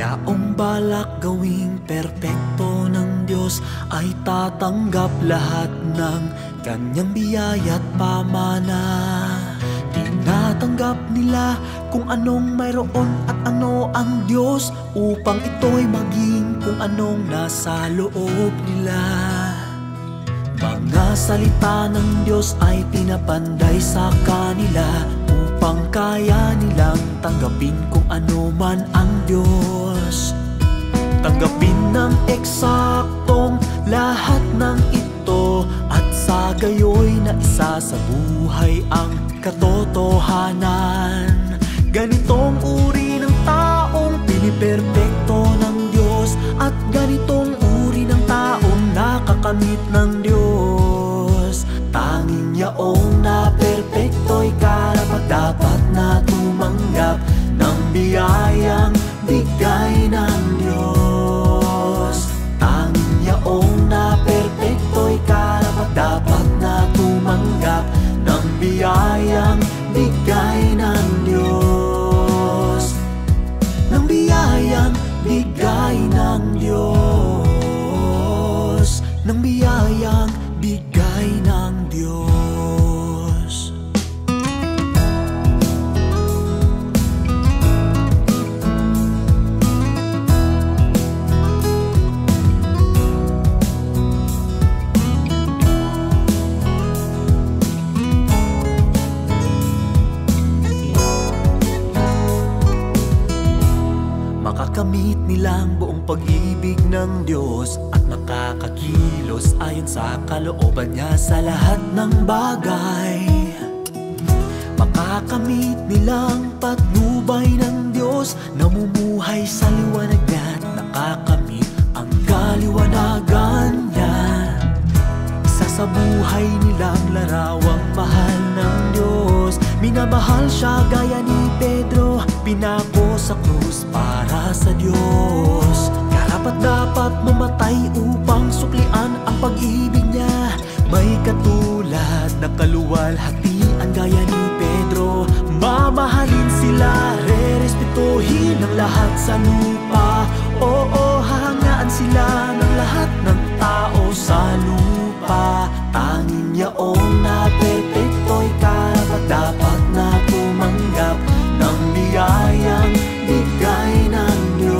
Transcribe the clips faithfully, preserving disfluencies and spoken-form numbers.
Yaong balak gawing perpekto ng Diyos ay tatanggap lahat ng kanyang biyaya't pamana. Tinatanggap nila kung anong mayroon at ano ang Diyos, upang ito'y maging kung anong nasa loob nila. Mga salita ng Diyos ay pinapanday sa kanila, upang kaya nilang tanggapin kung ano man ang Diyos. Tanggapin ng eksaktong lahat ng ito, at sa gayoy na isa sa buhay ang katotohanan. Ganitong uri ng taong piniperpekto ng Diyos, at ganitong uri ng taong nakakamit ng Diyos. Tanging yaong na perpekto'y karapat-dapat na tumanggap ng biyayang bigay ng Diyos. Tanging yaong na perpekto'y karapat-dapat na tumanggap ng biyayang bigay ng Diyos. Ng biyayang bigay ng Diyos. Ng biyayang bigay ng Diyos. Makakamit nilang buong pag-ibig ng Diyos, at makakakilos ayon sa kalooban niya sa lahat ng bagay. Makakamit nilang patnubay ng Diyos, namumuhay sa liwanag niya, nakakamit ang kaliwanagan niya. Isa sa buhay nilang larawang mahal ng Diyos, minamahal siya gaya ni Pedro, pinako sa krus para sa Diyos. Karapat dapat mamatay upang suklian ang pag-ibig niya. May katulad na kaluwalhatian gaya ni Pedro, mamahalin sila, rerespetuhin ang lahat sa lupa. Oo, hahangaan sila ng lahat ng tao sa lupa. Tanging yaong na perpekto'y karapat-dapat na tumanggap ng biyayang bigay ng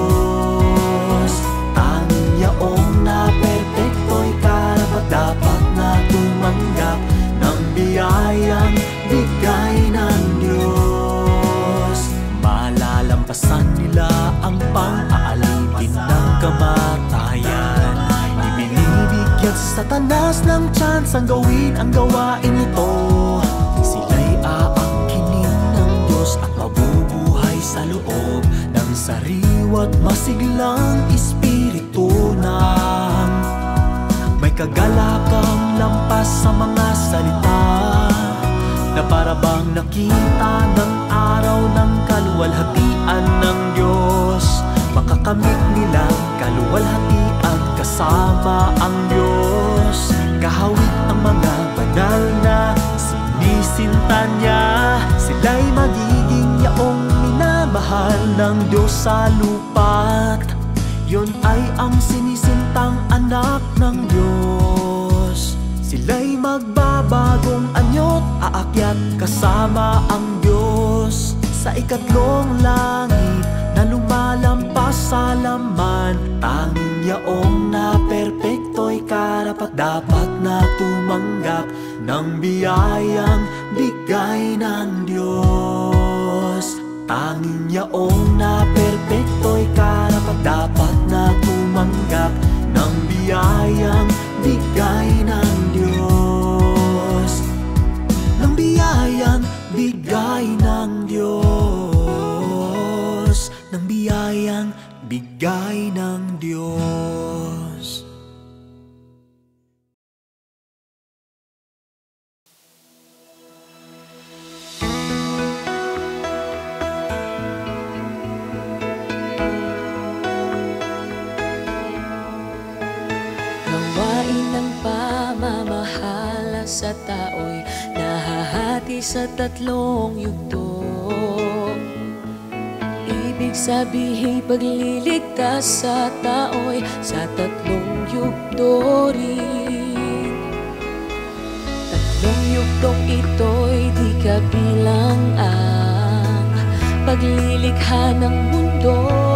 Diyos. Tanging yaong na perpekto'y karapat-dapat na tumanggap ng biyayang bigay ng Diyos. Malalampasan nila ang pang-aalipin ng kamatayan. Ibinibigyan sa Satanas ng chance ang gawin ang gawain ito. Sila'y aangkinin ng Diyos at mabubuhay sa loob ng sariwa't masiglang espiritu ng may kagalakang lampas sa mga salita, na para bang nakita ng araw ng kaluwalhatian ng Diyos. Makakamit nilang kaluwalhatian kasama ang Diyos. Kahawig ang mga banal na sinisinta niya, sila'y magiging yaong minamahal ng Diyos sa lupa't yun ay ang sinisintang anak ng Diyos. Sila'y magbabagong anyo't aakyat kasama ang Diyos sa ikatlong langit na lumalampas sa laman. Tanging yaong na perpekto'y karapat-dapat na tumanggap ng biyayang bigay ng Diyos. Tanging yaong na perpekto'y karapat-dapat na tumanggap ng biyayang bigay ng Diyos. Ng biyayang bigay ng Diyos. Ng biyayang bigay ng Diyos. Sa tao'y nahahati sa tatlong yugto. Ibig Ibig sabihin pagliligtas sa tao'y sa tatlong yugto rin. Tatlong yugtong ito'y di kabilang ang paglilikha ng mundo.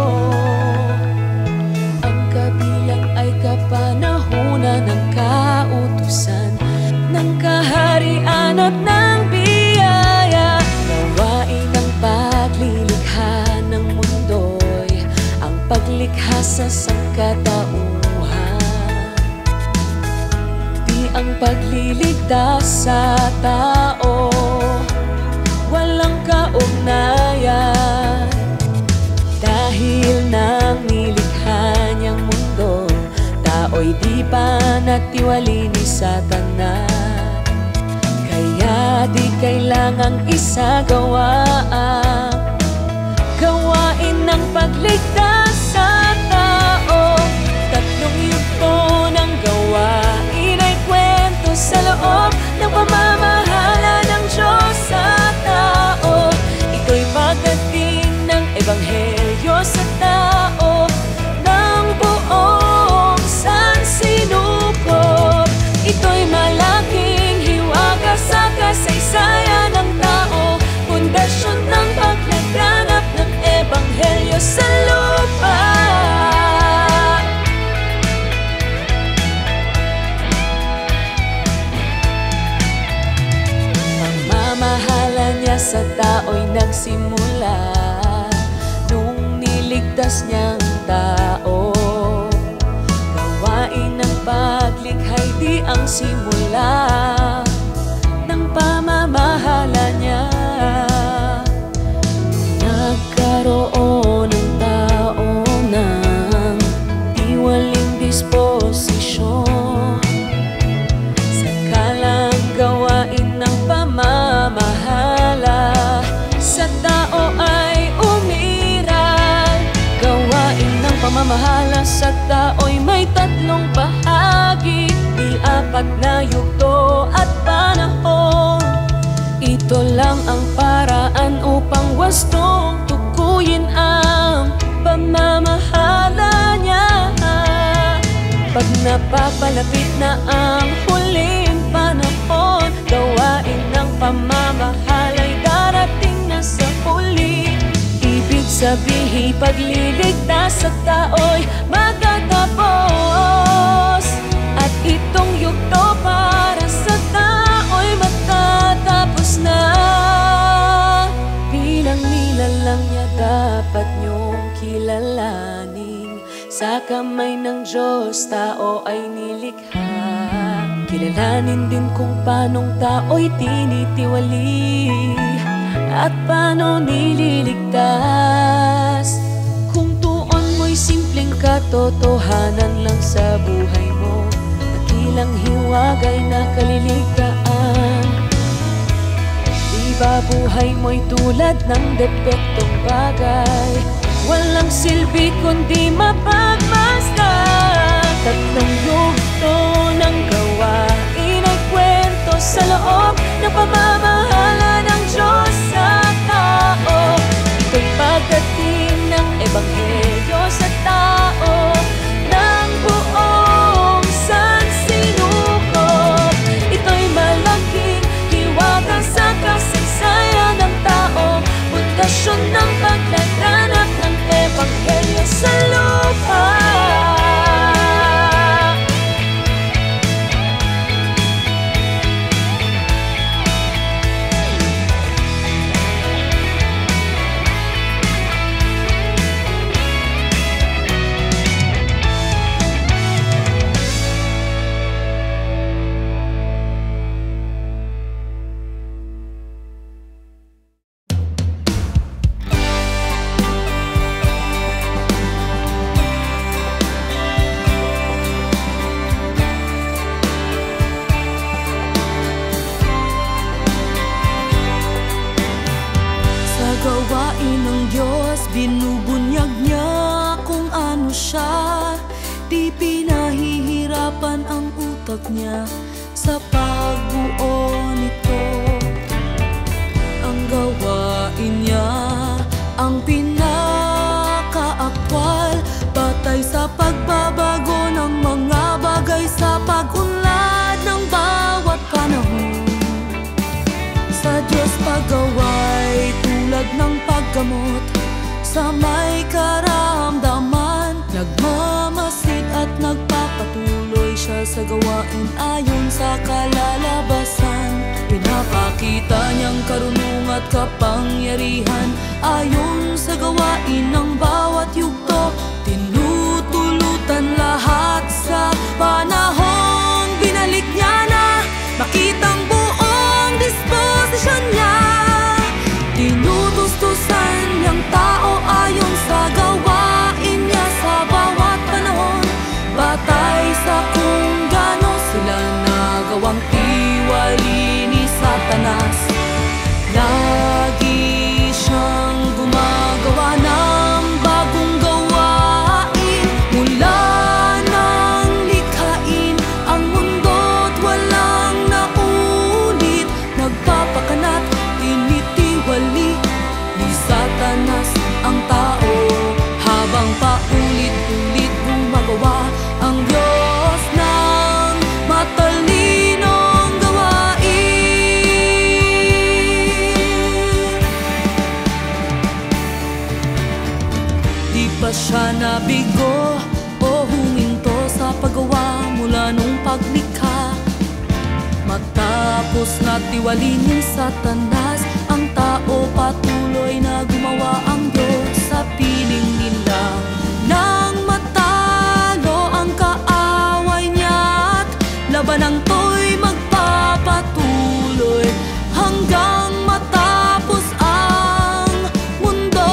Ang kabilang ay kapanahunan ng kautusan ng kaharian at ng biyaya. Gawain ng paglilikha ng mundo'y ang paglikha sa sangkatauhan. Di ang pagliligtas sa tao walang kaugnayan, dahil nang nilikha niyang mundo, tao'y di pa natiwali ni Satanas. Kaya di kailangang isagawa ang gawain ng pagligtas sa tao. Tatlong yugto ng gawain ay kwento sa loob ng pamamahala ng Diyos sa tao. Ito'y pagdating ng Ebanghelyo sa tao ng buong sansinukob. Ito'y malaking hiwaga sa kasaysayan ng tao, pundasyon ng paglaganap ng Ebanghelyo sa lupa. Pagmamahala niya sa tao'y nagsimula nung niligtas niyang tao. Gawain ng paglikhay di ang simula ng pamamahala niya. Nagkaroon ng tao ng tiwaling disposisyon. Sakalang gawain ng pamamahala sa tao ay umiral. Gawain ng pamamahala sa tao'y may tatlong bahagi, di apat na yugto at panahon. Ito lang ang paraan upang wastong tukuyin ang pamamahala niya. Pag napapalapit na ang huling panahon, gawain ng pamamahala'y darating na sa huli. Ibig sabihin pagliligtas sa tao'y magtatapos, at itong yugto para sa tao'y matatapos na. Bilang nilalang niya dapat niyong kilalanin, sa kamay ng Diyos tao ay nilikha. Kilalanin din kung paanong tao'y tinitiwali at paano nililigtas. Kung tuon mo'y simpleng katotohanan lang sa buhay mo, dakilang hiwagay na kaliligtaan. Diba buhay mo'y tulad ng depektong bagay, walang silbi kundi mapagmasdan. Tatlong yugto ng gawain ay kwento sa loob ng pamamahala ng Diyos sa tao. Ito'y pagdating ng Ebanghelyo sa tao ng buong sansinukob. Ito'y malaking hiwaga sa kasaysayan ng tao, pundasyon ng paglaganap ng Ebanghelyo sa lupa. Gawain ng Diyos, binubunyag niya kung ano siya. Di pinahihirapan ang utak niya sa pagbuo nito. Ang gawain niya ang pinag pagbabago ng mga bagay sa pag-unlad ng bawat panahon. Sa Diyos paggawa'y tulad ng paggamot sa may karamdaman. Nagmamasid at nagpapatuloy siya sa gawain ayon sa kalalabasan. Pinapakita niyang karunungan at kapangyarihan ayon sa gawain ng bawat yugto. Tinutulutan lahat sa panahong binalik niya na makitang buong disposisyon niya. Tinutustusan niyang tao ayon sa gawain niya sa bawat panahon, batay sa kung gaano sila nagawang tiwali ni Satanas. Lagi siyang gumagawa ng bagong gawain mula nang likhain ang mundo't walang naulit. Nagpapakanat, tinitiwali ni Satanas ang tao habang paulit-ulit gumagawa ang Diyos ng matalinong gawain. Di pa siya nabigo o huminto sa paggawa mula nung paglikha. Matapos na tiwali ni Satanas ang tao, patuloy na gumawa ang Diyos sa piling nila. Nang matalo ang kaaway niya at labanang to'y magpapatuloy hanggang matapos ang mundo.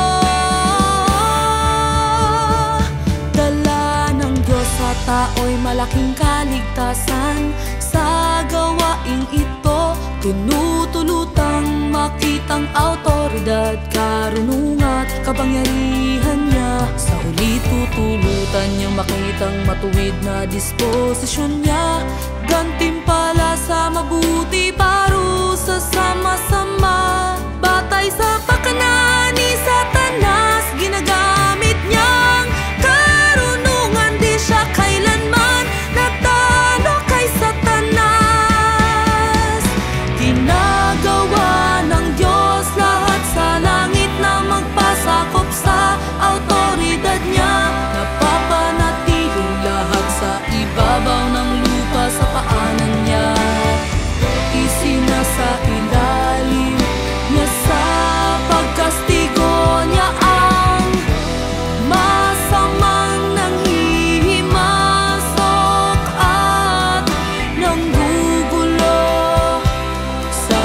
Dala ng Diyos sa tao'y malaking kaligtasan. Sa gawaing ito, tinutulutang makitang autoridad, karunungan at kapangyarihan niya. Sa huli tutulutan niyang makitang matuwid na disposisyon niya. Gantimpala sa mabuti, parusa sa masama. Batay sa pakana ni Satanas, ginagamit niyang karunungan. Di siya kailanman natalo kay Satanas. Ginagawa ng Diyos lahat sa langit na magpasakop sa autoridad niya. Napapanatili lahat sa ibabaw ng lupa sa paanan niya. Isinasa ilalim niya sa pagkastigo niya ang masamang nanghihimasok at nanggugulo sa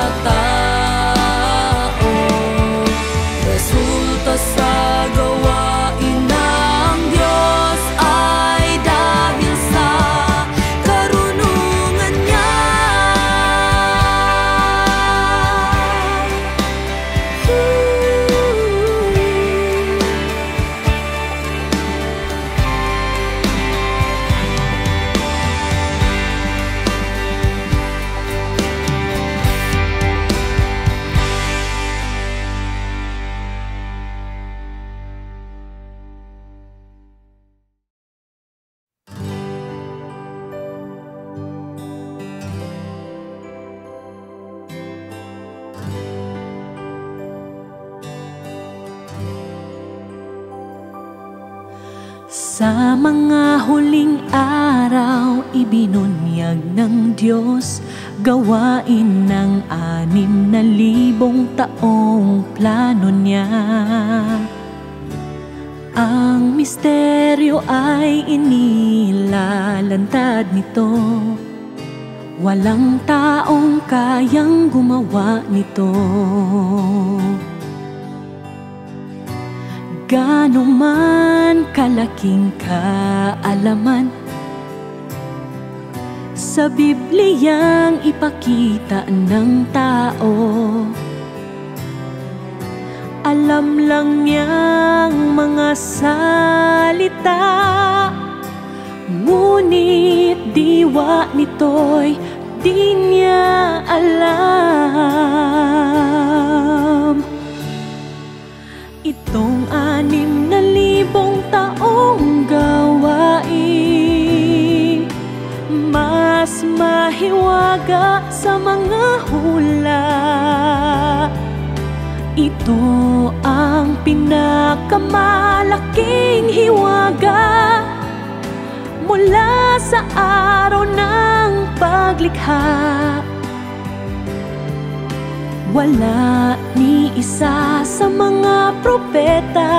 tao. Resulta sa gawain ng Diyos ay dahil sa karunungan niya. Sa mga huling araw, ibinunyag ng Diyos gawain ng anim na libong taong plano niya. Ang misteryo ay inilalantad nito, walang taong kayang gumawa nito. Gaano man kalaking kaalaman sa Bibliyang ipakita ng tao, alam lang niyang mga salita, ngunit diwa nito'y di niya alam. Itong anim na libong taong gawain sa mga hula. Ito ang pinakamalaking hiwaga mula sa araw ng paglikha. Wala ni isa sa mga propeta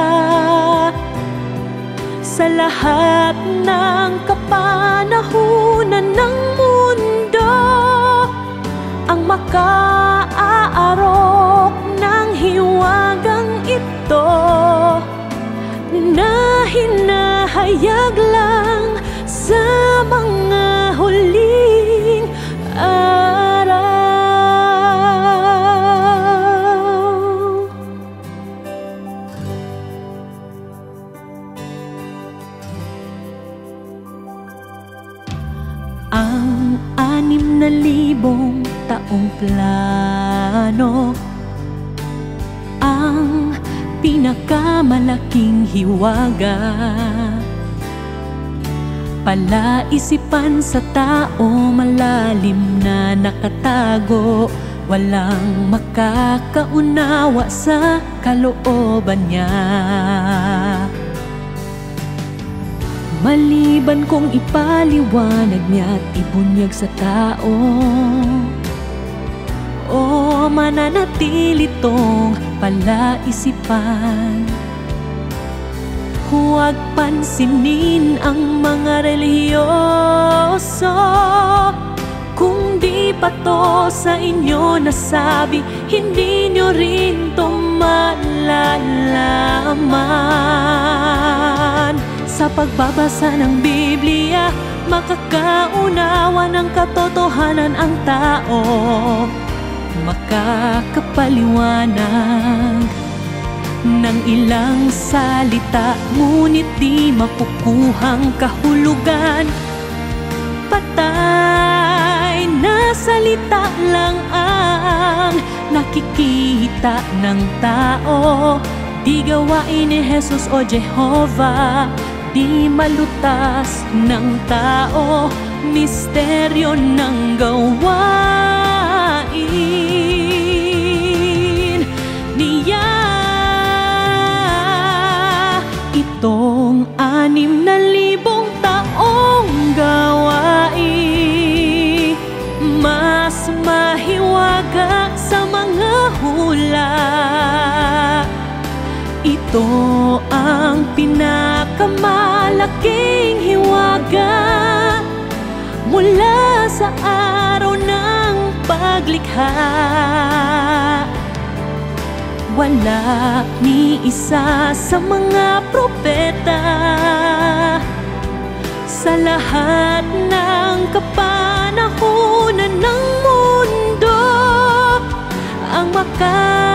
sa lahat ng kapanahunan ng mundo ang makaaarok ng hiwagang ito na hinahayag lang sa mga huling araw. Ang anim na libong taong plano ang pinakamalaking hiwaga. Palaisipan sa tao malalim na nakatago, walang makakaunawa sa kalooban niya. Maliban kung ipaliwanag niya at ibunyag sa tao, o mananatili tong palaisipan. Huwag pansinin ang mga relihiyoso kung di pa to sa inyo nasabi, hindi nyo rin to malalaman. Sa pagbabasa ng Biblia, makakaunawa ng katotohanan ang tao, makakapaliwanag ng ilang salita, ngunit di makukuhang kahulugan. Patay na salita lang ang nakikita ng tao, di gawain ni Jesus o Jehovah, di malutas ng tao, misteryo ng gawain niya. Itong anim na libong taong gawain mas mahiwaga sa mga hula. Ito ang pinakamalaking hiwaga mula sa araw ng paglikha. Wala ni isa sa mga propeta sa lahat ng kapanahunan ng mundo ang maka